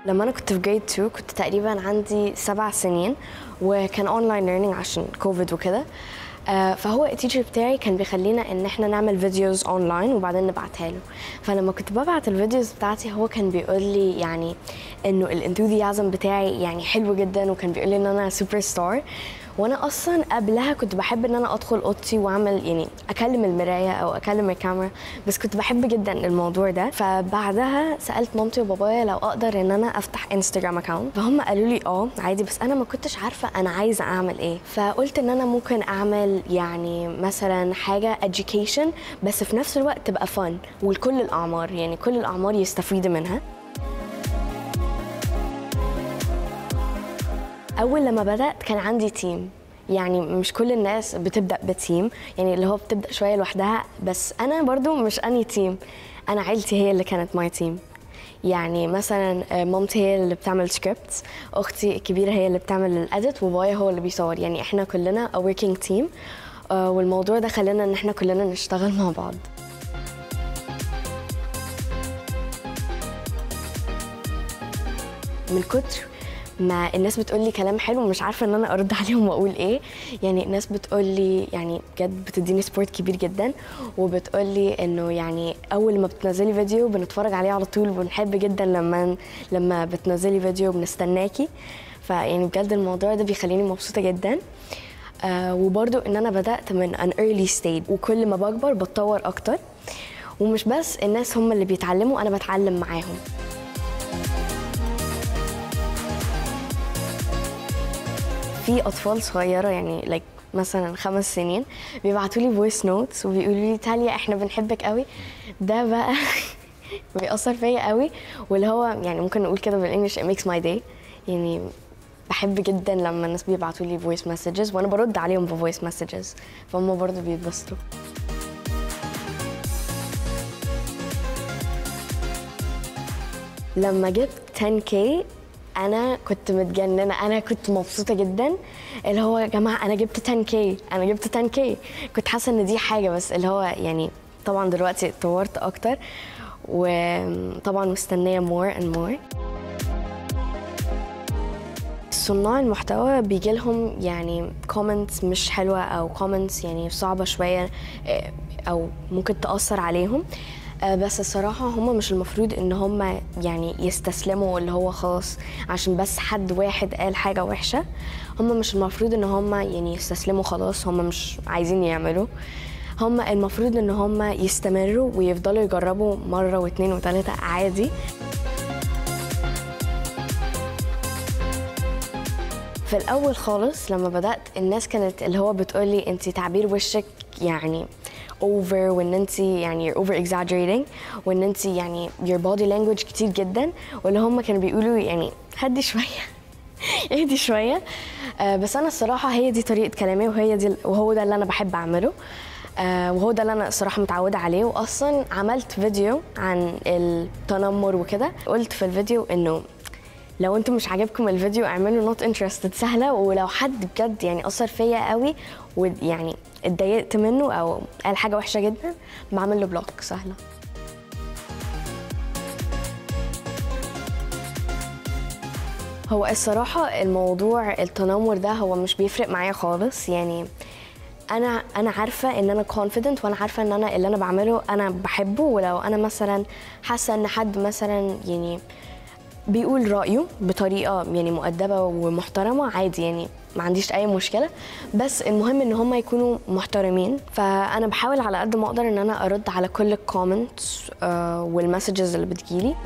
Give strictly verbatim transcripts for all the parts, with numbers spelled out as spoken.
لما أنا كنت في جريد اتنين كنت تقريبا عندي سبع سنين وكان اونلاين ليرنينج عشان كوفيد وكده. آه فهو التيتشر بتاعي كان بيخلينا ان احنا نعمل فيديوز اونلاين وبعدين نبعتها له. فلما كنت ببعت الفيديوز بتاعتي هو كان بيقول لي يعني انه الانثوزيازم بتاعي يعني حلو جدا، وكان بيقول لي ان انا سوبر ستار. وانا اصلا قبلها كنت بحب ان انا ادخل اوضتي واعمل يعني اكلم المرايه او اكلم الكاميرا، بس كنت بحب جدا الموضوع ده. فبعدها سالت مامتي وبابايا لو اقدر ان انا افتح انستجرام اكاونت، فهم قالوا لي اه عادي، بس انا ما كنتش عارفه انا عايزه اعمل ايه. فقلت ان انا ممكن اعمل يعني مثلا حاجه education بس في نفس الوقت تبقى فن ولكل الاعمار، يعني كل الاعمار يستفيدوا منها. أول لما بدأت كان عندي تيم، يعني مش كل الناس بتبدأ بتيم، يعني اللي هو بتبدأ شوية لوحدها، بس أنا برضو مش أني تيم، أنا عيلتي هي اللي كانت ماي تيم. يعني مثلا مامتي هي اللي بتعمل سكريبت، أختي الكبيرة هي اللي بتعمل الأديت، وبابايا هو اللي بيصور. يعني إحنا كلنا a working team، والموضوع ده خلانا إن إحنا كلنا نشتغل مع بعض. من كتر ما الناس بتقول لي كلام حلو ومش عارفه ان انا ارد عليهم واقول ايه. يعني الناس بتقول لي يعني بجد بتديني سبورت كبير جدا، وبتقول لي انه يعني اول ما بتنزلي فيديو بنتفرج عليه على طول، وبنحب جدا لما لما بتنزلي فيديو بنستناكي. فيعني بجد الموضوع ده بيخليني مبسوطه جدا. آه وبرده ان انا بدات من an early stage، وكل ما بكبر بتطور اكتر، ومش بس الناس هم اللي بيتعلموا، انا بتعلم معاهم. في اطفال صغيره يعني لايك like مثلا خمس سنين بيبعتوا لي فويس نوتس وبيقولوا لي تاليا احنا بنحبك قوي. ده بقى بيأثر فيا قوي، واللي هو يعني ممكن نقول كده بالانجلش it makes my day. يعني بحب جدا لما الناس بيبعتوا لي فويس مسجز وانا برد عليهم بفويس مسجز، فهم برضه بيتبسطوا. لما جبت عشرة كيه انا كنت متجننه، انا كنت مبسوطه جدا. اللي هو يا جماعه انا جبت عشرة كيه، انا جبت عشرة كيه. كنت حاسه ان دي حاجه، بس اللي هو يعني طبعا دلوقتي اتطورت اكتر، وطبعا مستنيه more and more. صناع المحتوى بيجي لهم يعني كومنتس مش حلوه او كومنتس يعني صعبه شويه او ممكن تاثر عليهم، بس الصراحة هم مش المفروض ان هم يعني يستسلموا، اللي هو خلاص عشان بس حد واحد قال حاجة وحشة هم مش المفروض ان هم يعني يستسلموا خلاص هم مش عايزين يعملوا. هم المفروض ان هم يستمروا ويفضلوا يجربوا مرة واثنين وثلاثة عادي. في الاول خالص لما بدأت الناس كانت اللي هو بتقولي انتي تعبير وشك يعني اوفر، وان انت يعني you're over exaggerating، وان انت يعني your body language كتير جدا، واللي هم كانوا بيقولوا يعني هدي شويه اهدي شويه. آه بس انا الصراحه هي دي طريقه كلامي، وهي دي وهو ده اللي انا بحب اعمله، آه وهو ده اللي انا الصراحه متعوده عليه. واصلا عملت فيديو عن التنمر وكده، قلت في الفيديو انه لو انتم مش عاجبكم الفيديو اعملوا نوت انترستد سهله، ولو حد بجد يعني اثر فيا قوي ويعني اتضايقت منه او قال حاجه وحشه جدا بعمل له بلوك سهله. هو الصراحه الموضوع التنمر ده هو مش بيفرق معايا خالص. يعني انا انا عارفه ان انا كونفيدنت، وانا عارفه ان انا اللي انا بعمله انا بحبه، ولو انا مثلا حاسه ان حد مثلا يعني بيقول رأيه بطريقة يعني مؤدبة ومحترمة عادي، يعني ما عنديش أي مشكلة، بس المهم إن هم يكونوا محترمين. فأنا بحاول على قد ما أقدر إن أنا أرد على كل الكومنتس والمسجز اللي بتجيلي.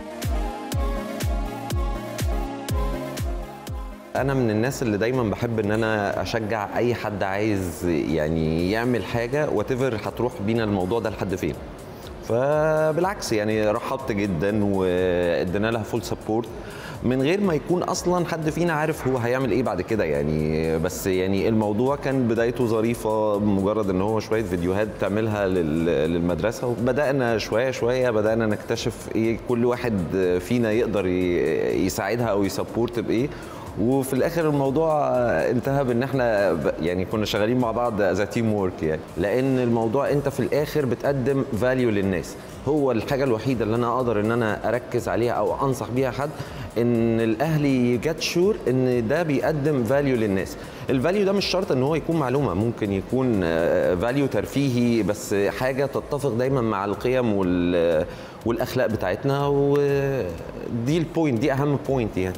أنا من الناس اللي دايما بحب إن أنا أشجع أي حد عايز يعني يعمل حاجة واتيفر هتروح بينا الموضوع ده لحد فين. فبالعكس يعني رحبت جدا وادينا لها فول سبورت من غير ما يكون اصلا حد فينا عارف هو هيعمل ايه بعد كده يعني. بس يعني الموضوع كان بدايته ظريفه، مجرد ان هو شويه فيديوهات بتعملها للمدرسه، وبدانا شويه شويه بدانا نكتشف ايه كل واحد فينا يقدر يساعدها او يسبورت بايه، وفي الاخر الموضوع انتهى بان احنا يعني كنا شغالين مع بعض از تيم وورك، يعني لان الموضوع انت في الاخر بتقدم فاليو للناس. هو الحاجه الوحيده اللي انا اقدر ان انا اركز عليها او انصح بيها حد، ان الاهل يجت شور ان ده بيقدم فاليو للناس. الفاليو ده مش شرط ان هو يكون معلومه، ممكن يكون فاليو ترفيهي، بس حاجه تتفق دايما مع القيم والاخلاق بتاعتنا، ودي البوينت، دي اهم بوينت يعني.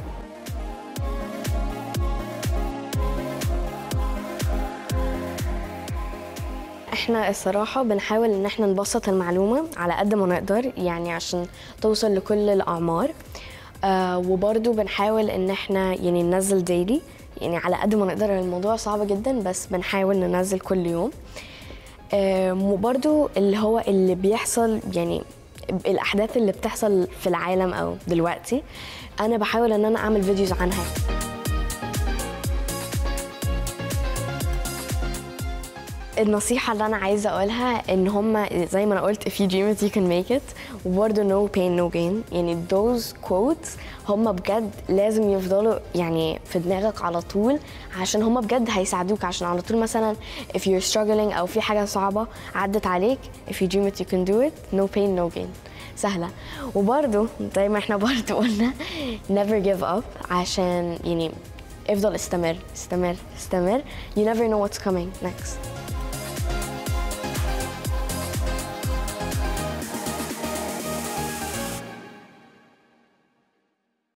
احنا الصراحة بنحاول ان احنا نبسط المعلومة على قد ما نقدر، يعني عشان توصل لكل الأعمار. آه وبرضو بنحاول ان احنا يعني ننزل ديلي، يعني على قد ما نقدر. الموضوع صعب جدا بس بنحاول ننزل كل يوم. آه وبرضو اللي هو اللي بيحصل، يعني الأحداث اللي بتحصل في العالم أو دلوقتي، أنا بحاول ان أنا أعمل فيديوز عنها. النصيحة اللي أنا عايزة أقولها إن هما زي ما أنا قلت if you dream it you can make it، وبرضه no pain no gain. يعني those quotes هما بجد لازم يفضلوا يعني في دماغك على طول، عشان هما بجد هيساعدوك. عشان على طول مثلا if you're struggling أو في حاجة صعبة عدت عليك، if you dream it you can do it, no pain no gain، سهلة. وبرضه زي ما احنا برضه قلنا never give up، عشان يعني افضل استمر استمر استمر. you never know what's coming next.